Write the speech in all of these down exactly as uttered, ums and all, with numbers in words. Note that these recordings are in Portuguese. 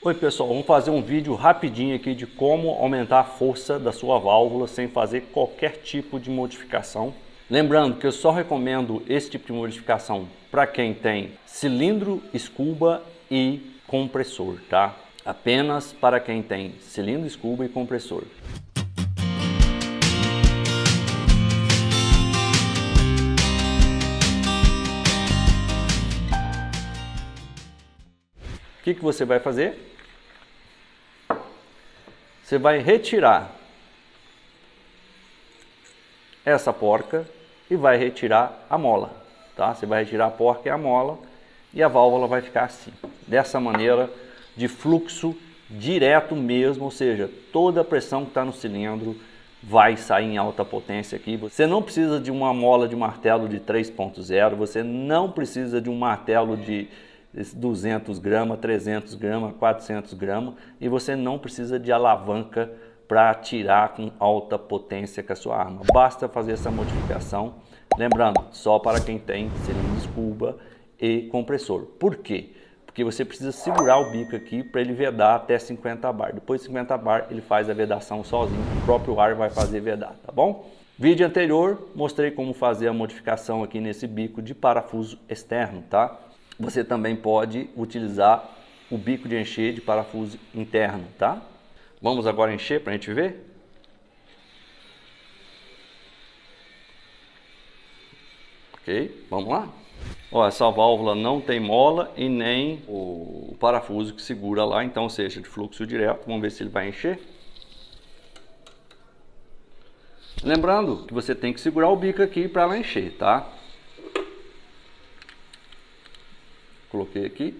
Oi pessoal, vamos fazer um vídeo rapidinho aqui de como aumentar a força da sua válvula sem fazer qualquer tipo de modificação. Lembrando que eu só recomendo esse tipo de modificação para quem tem cilindro, escuba e compressor, tá? Apenas para quem tem cilindro, escuba e compressor. O que que você vai fazer? Você vai retirar essa porca e vai retirar a mola, tá? Você vai retirar a porca e a mola e a válvula vai ficar assim, dessa maneira, de fluxo direto mesmo, ou seja, toda a pressão que está no cilindro vai sair em alta potência aqui. Você não precisa de uma mola de martelo de três ponto zero, você não precisa de um martelo de duzentos gramas, trezentos gramas, quatrocentos gramas, e você não precisa de alavanca para atirar com alta potência com a sua arma. Basta fazer essa modificação, lembrando, só para quem tem cilindro, escuba e compressor. Por quê? Porque você precisa segurar o bico aqui para ele vedar até cinquenta bar. Depois de cinquenta bar ele faz a vedação sozinho, o próprio ar vai fazer vedar, tá bom? Vídeo anterior mostrei como fazer a modificação aqui nesse bico de parafuso externo, tá? Você também pode utilizar o bico de encher de parafuso interno, tá? Vamos agora encher para a gente ver? Ok, vamos lá? Ó, essa válvula não tem mola e nem o parafuso que segura lá, então, ou seja, de fluxo direto. Vamos ver se ele vai encher. Lembrando que você tem que segurar o bico aqui para ela encher, tá? Coloquei aqui.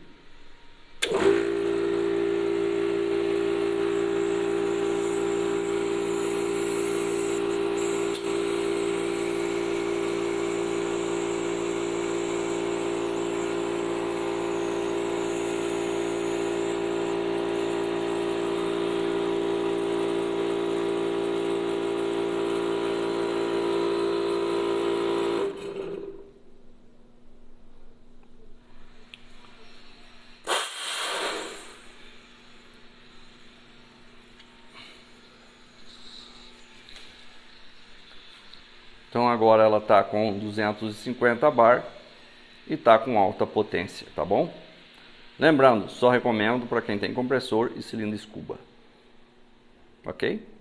Então agora ela está com duzentos e cinquenta bar e está com alta potência, tá bom? Lembrando, só recomendo para quem tem compressor e cilindro escuba, ok?